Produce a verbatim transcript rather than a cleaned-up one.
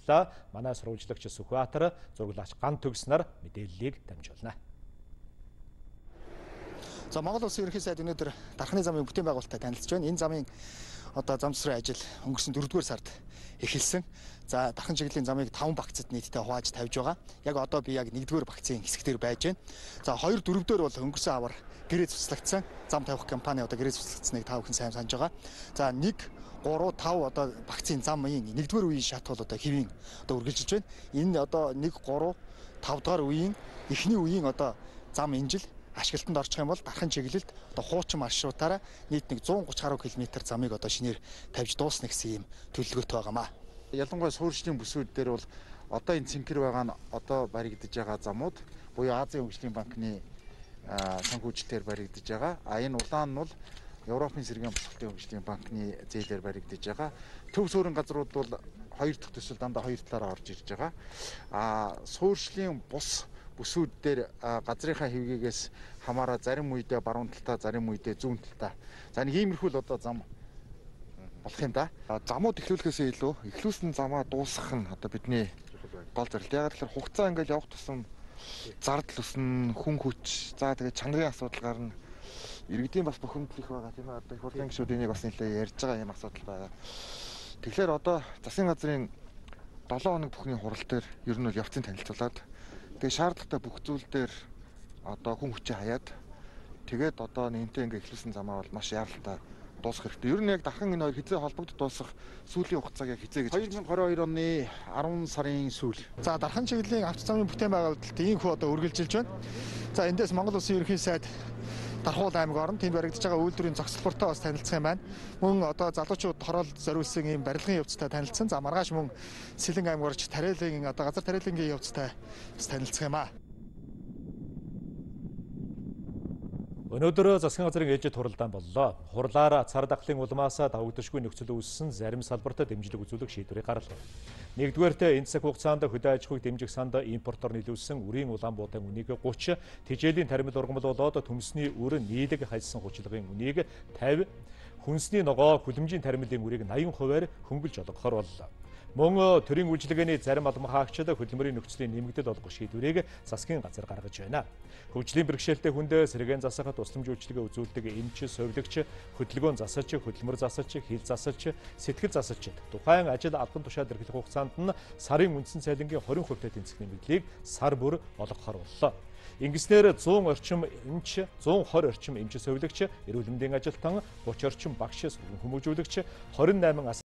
сонирхолтой манай сурвалжлагч Сүхбаатар зураглаач Ган Төгснөр мэдээллийг дамжуулна. За Монгол Улсын ерөнхий сайд өнөөдөр дарханы замын бүтээн байгуулалттай танилцж байна. Энэ замын одоо зам засварын ажил өнгөрсөн дөрөвдүгээр сард эхэлсэн. За дархан чиглэлийн замыг таван багцад нийтдээ хувааж тавьж байгаа. Яг одоо би яг нэгдүгээр багцын хэсгээр байж байна. За хоёр дөрөвдөр бол өнгөрсөн авар гэрээ цуцлагдсан. Зам тавих компани одоо гэрээ цуцлагдсныг та бүхэн сайн санаж байгаа. За нэг гурав тав одоо багцын замын нэгдүгээр үеийн шат бол одоо хэвийн одоо үргэлжилж байна. Энэ одоо нэг гурав тав дахь үеийн эхний үеийн одоо зам инжил ашиглалтанд орчих юм бол дархан чиглэлд одоо хуучин маршрутаараа нийт нэг зуун гуравч гаруй километр замыг одоо шинээр тавьж дуусна гэсэн юм төлөвлөгөөтэй байгаамаа. Ялангуяа суурьшлийн бүсүүд дээр бол одоо энэ цэнхэр байгаа нь одоо баригдаж байгаа замууд буюу Азийн хөгжлийн банкны санхүүжилтээр баригдаж байгаа. А энэ улаан нь бол Европын сэргээн босголтын хөгжлийн банкны зээлээр баригдаж байгаа. Төв суурин газрууд бол хоёр дахь төсөл дандаа хоёр талаараа орж ирж байгаа. А суурьшлийн бус бүсүүд дээр газрынхаа хэвгээс хамаараа зарим үедээ баруун талдаа, зарим үедээ зүүн талдаа. За нэг иймэрхүү л одоо зам болох юм да. Замууд эхлүүлэхээс илүү эхлүүлсэн замаа дуусгах нь одоо бидний гол зорилт. Яг тэгэхээр хугацаа ингээл явах тусам зардал өснө, хүн хүч, за тэгээд чанарын асуудал гарна. Иргэдийн бас бухимдал их байгаа тийм ээ. Одоо их хурлын гишүүд энийг бас нэлээд ярьж байгаа юм асуудал байгаа. Тэгэхээр одоо засгийн газрын долоон хоног бүхний хурал дээр ер нь бол явцын танилцуулаад тэгээ шаардлагатай бүх зүйл дээр одоо хүн хүчээ хаяад тэгээд одоо нэнтэй ингээ эхлүүлсэн замаа бол маш яаралтай дуусгах хэрэгтэй. Ер нь яг дархан энэ хоёр хизээ холбогдож дуусгах сүүлийн хугацааг яг хизээ гэж хоёр мың и хоёр оны арван сарын сүүл. За дархан чиглэлийн авто замын бүтээн байгуулалт ийхүү одоо үргэлжилж байна. За эндээс Монгол Улсын ерөнхий сайд Дархуул аймаг орон тэнд баригдаж байгаа үйлдвэрийн зохицолбортой бас танилцах юм байна. Мөн одоо залуучууд хороолд зориулсан ийм барилгын явцтай танилцсан. За маргааш мөн Сэлэнг аймаг орж тариалын одоо газар тариалангийн явцтай бас танилцах юм аа. Өнөөдөр засгийн газрын ээжид хуралдаан боллоо. Хурлаар цар дахлын улмаас давагдашгүй нөхцөл үүссэн зарим салбарт дэмжлэг үзүүлэх шийдвэрийг гарлаа. Нэгдүгээртээ энэ цаг хугацаанд хөдөө аж ахуйг дэмжих санд импортоор нийлүүлсэн үрийн улаан буудын үнийг гуч, тэжээлийн тармил ургамал болоод төмсний өр нийлэг хайсан гучлогын үнийг тавь, хүнсний ногоо хүлэмжийн тармилын үрийг наян хувиар хөнгөлж олгохоор боллоо. Мөн төрийн үйлчилгээний зарим албан хаагчид хөдөлмөрийн нөхцөлийн нэмэгдэл олгох шийдвэрийг засгийн газар гаргаж байна. Хөгжлийн бэрхшээлтэй хүнд сэргээн засахад тусламж үйлчилгээ үзүүлдэг эмч, совилогч, хөдөлгөөн засалч, хөдөлмөр засалч, хил засалч, сэтгэл засалчид тухайн ажил албан тушаал эрхлэх хугацаанд нь сарын үндсэн цалингийн двадцать хувь тэнцэх нэмэгдлийг сар бүр олгохоор боллоо. Ингэснээр зуун орчим эмч, зуун двадцать орчим эмч совилогч, эрүүл мэндийн ажилтан, тридцать орчим багш, сургууль хүмүүжүүлэгч, двадцать восемь